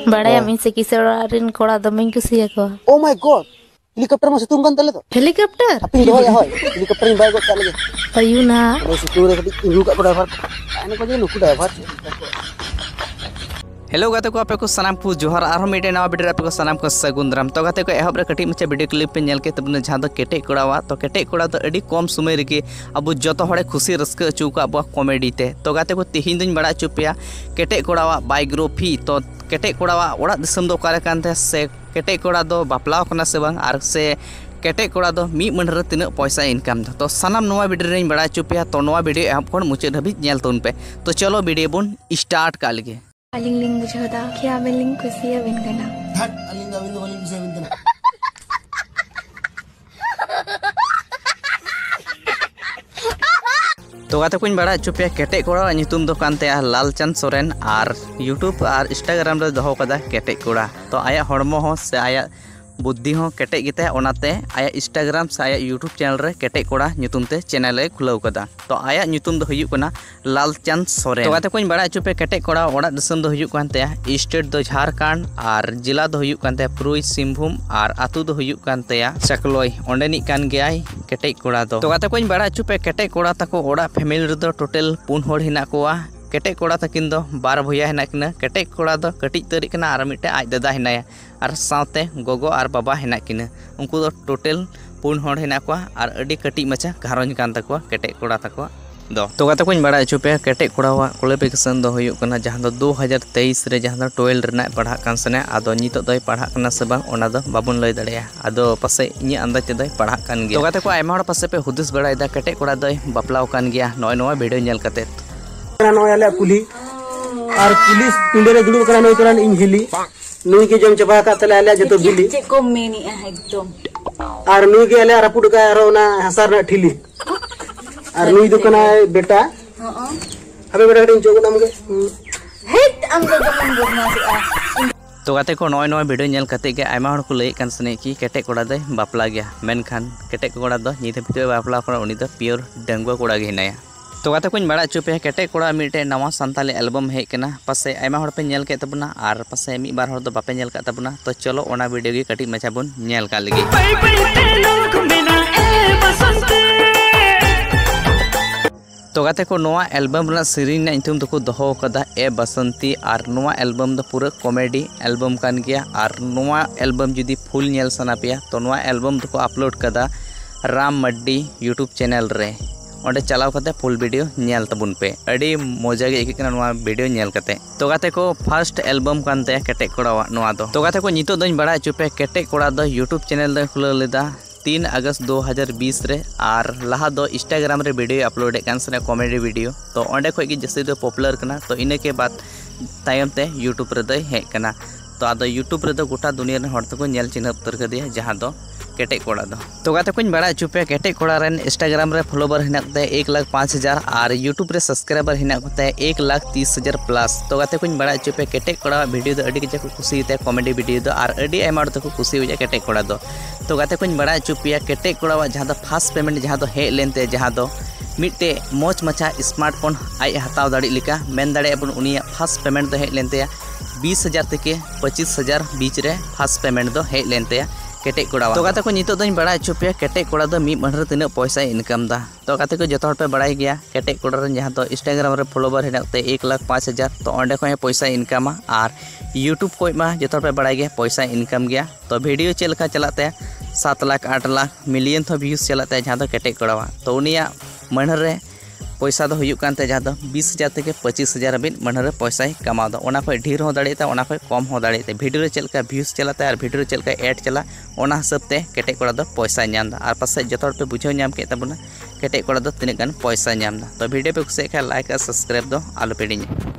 बड़े हम इनसे किसरा रिन कोड़ा दमें कुसिया को ओ माय गॉड हेलीकॉप्टर में सितुंग kan tele to helicopter apin doy hoy helicopter in bago kali पयूना रे सितुंग रे kadi ibu ka driver ane ko je nuku driver hello गाते को आपे को सनाम को जोहार आरो मिटे नवा वीडियो आपे को सनाम को सगुंदराम तो गाते को एहब रे कटी मचे वीडियो क्लिप पे नेल के तबने जहां दो केटे कोड़ावा तो केटे कोड़ा तो अडी कम समय रे अब जतो हड़े खुशी रस्क अचू का अब कॉमेडी ते तो गाते को तिहिन दिन बड़ा चुपिया केटे कोड़ावा बायोग्राफी तो केटे कोड़ावा ओड़ा दिसम दो कारे कानते से केटे कोड़ा दो बापलाव कना से बांग आर से केटे कोड़ा दो मी मनरे तिना पैसा इनकम तो सनाम नवा वीडियो रे बड़ा चुपिया तो नवा वीडियो एहब कोन मुचे धबी नेल तोन पे तो चलो वीडियो बुन स्टार्ट का लगे aling ling bujoda kya beling kusiya bin kana hat alinga bin waling bisa bin तो गाते को बड़ा चुपिया केटे कोड़ा नितुम दो कानते लालचंद सोरेन और यूट्यूब और इंस्टाग्राम रे दोहो कदा केटे कोड़ा तो आया हड़मो हो से आया बुद्धि हो केटे गिते ओनाते आया इंस्टाग्राम से आया यूट्यूब चैनल रे केटे कोड़ा नितुम ते चैनल रे खुलाव कदा तो आया नितुम दो हुयु कना लालचंद सोरेन तो गाते को बड़ा चुपे केटे कोड़ा ओड़ा दिसम दो हुयु कानते स्टेट दो झारखंड और जिला दो हुयु कानते पुरुई सिंहभूम और आतु दो हुयु कानते चकलोई ओंडेनी कान गयाय केटे कोड़ा दो तो गाते को बड़ा चुपे केटे कोड़ा तको ओड़ा फैमिली रे दो टोटल 4 हड़ हिना कोआ केटे कोड़ा तकिन दो 12 भैया हेना किना केटे कोड़ा दो कटिज तरी कना और मिटे आज दादा हेनाया और साथे गोगो और बाबा हेना किना उनको दो टोटल 4 हड़ हेना को और अडी कटिज मचा घारों कान तको केटे कोड़ा तको दो तो गाते को बड़ा चुपे केटे कोड़ा क्वालिफिकेशन दो हुयु कना जहां दो 2023 रे जहां दो 12 रेना पढ़ा कान सने आदो नितो दोय पढ़ा कना से बांग ओना दो बाबुन लय दड़या आदो पासे इनी अंदाज दोय पढ़ा कान गया तो गाते को आयमा हड़ पासे पे हुदिस बड़ायदा केटे कोड़ा दोय बापलाव कान गया नय नवा वीडियो नेल कते नया कुली और पुलिस पिंडे रे दुड़ुब करा नई तोरान इन हिली नुई के जम चबा का तले आले जतो बिली चे को मेनी एकदम और नुई के आले रापुड का रोना हसार ना ठिली और नुई दो कना बेटा हबे बेटा कटिन जोगो नाम के हेट हम दो मन गुना से तो गाते को नय नय वीडियो नेल कते के आयमा हड़ को लय कान सने की केटे कोड़ा दे बापला गया मेनखान केटे कोड़ा दो निते भितरे बापला कोड़ा उनी दो प्योर डंगवा कोड़ा गे हिनाया तो गाते को बड़ा चुपे केटे कोड़ा मिटे नवा संताली एल्बम हेज कना पासे आयमा हड़ पे नेल के तबना और पासे मी बार हड़ दो बापे नेल का तबना तो चलो ओना वीडियो गे कटी मचा बुन नेल का लगी तो गाते को नवा एल्बम रा सीरीज ना इंतुम दको दोहो कदा ए बसंती और नवा एल्बम दो पूरा कॉमेडी एल्बम कान गया और नवा एल्बम जुदी फुल नेल सना पिया तो नवा एल्बम दको अपलोड कदा राम मड्डी यूट्यूब चैनल रे ओंडे चलाव कते फुल वीडियो नेल तबुन पे अड़ी मजा गे इकना नवा वीडियो नेल कते तो गाते को फर्स्ट एल्बम कानते केटे कोड़ा नवा दो तो गाते को नितो दोñ बड़ा चुपे केटे कोड़ा दो यूट्यूब चैनल दो खुला लेदा 3 अगस्त 2020 रे और लहा दो इंस्टाग्राम रे वीडियो अपलोड कान सने कॉमेडी वीडियो तो ओंडे खोय गे जस्ती दो पॉपुलर कना तो इने के बाद तायम ते यूट्यूब रे दो हेज कना तो आदो यूट्यूब रे दो गोटा दुनिया रे हड़ तको नेल चिन्ह उतर कदिया जहां दो केटे कोड़ा दो तो गाते को बड़ा चुपे केटे कोड़ा रेन इंस्टाग्राम रे फॉलोवर हिनाकते 1,05,000 और यूट्यूब रे सब्सक्राइबर हिनाकते 1,30,000 प्लस तो गाते को बड़ा चुपे केटे कोड़ा वीडियो दो अडी के को खुशी ते कॉमेडी वीडियो दो और अडी एमाउंट तको खुशी हो जा केटे कोड़ा दो तो गाते को बड़ा चुपिया केटे कोड़ा जहां दो फर्स्ट पेमेंट जहां दो हे लेनते जहां दो मिट्टे मोच मचा स्मार्टफोन आई हताव दाड़ी लिका मेन दाड़े अपन उनिया फर्स्ट पेमेंट दो हे लेनते 20,000 तक 25,000 बीच रे फर्स्ट पेमेंट दो हे लेनते केटे कोड़ा तो गाते को नितो दोñ बड़ा चुपिया केटे कोड़ा दो मी मनरे तिना पैसा इनकम दा तो गाते को जतो हड़ पे बड़ाई गया केटे कोड़ा रे जहां तो इंस्टाग्राम रे फॉलोवर हेनाते 1,05,000 तो ओंडे को पैसा इनकम और यूट्यूब को मा जतो पे बड़ाई गया पैसा इनकम गया तो वीडियो चलका चलाते 7 लाख 8 लाख मिलियन तो व्यूज चलाते जहां तो केटे कोड़ा तो उनिया मनरे पैसा दो हुयु कानते जहां दो 20,000 तक 25,000 हाबी मनरे पैसा कमा दो ओना खय ढेर हो दाड़ेता ओना खय कम हो दाड़ेता वीडियो रे चलका व्यूज चलाते और वीडियो रे चलका ऐड चला ओना हिसाब ते केटे कोड़ा दो पैसा नाम दा और पासे जतो पे बुझाव नाम के तबना केटे कोड़ा दो तिने गान पैसा नाम दा तो वीडियो पे खुशी खा लाइक और सब्सक्राइब दो आलो पेडिनी।